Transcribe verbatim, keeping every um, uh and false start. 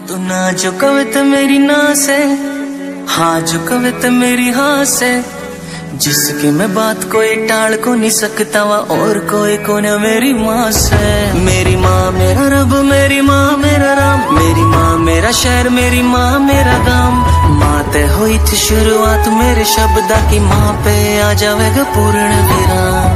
तू ना जो कवित मेरी ना से, हाँ जो कवित मेरी हाँ से, जिसकी मैं बात कोई टाल को नहीं सकता वा और कोई को न मेरी माँ से। मेरी माँ मेरा रब, मेरी माँ मेरा राम, मेरी माँ मेरा शहर, मेरी माँ मेरा गाम। माँ ते हुई थी शुरुआत मेरे शब्दा की, माँ पे आ जावेगा पूर्ण विराम।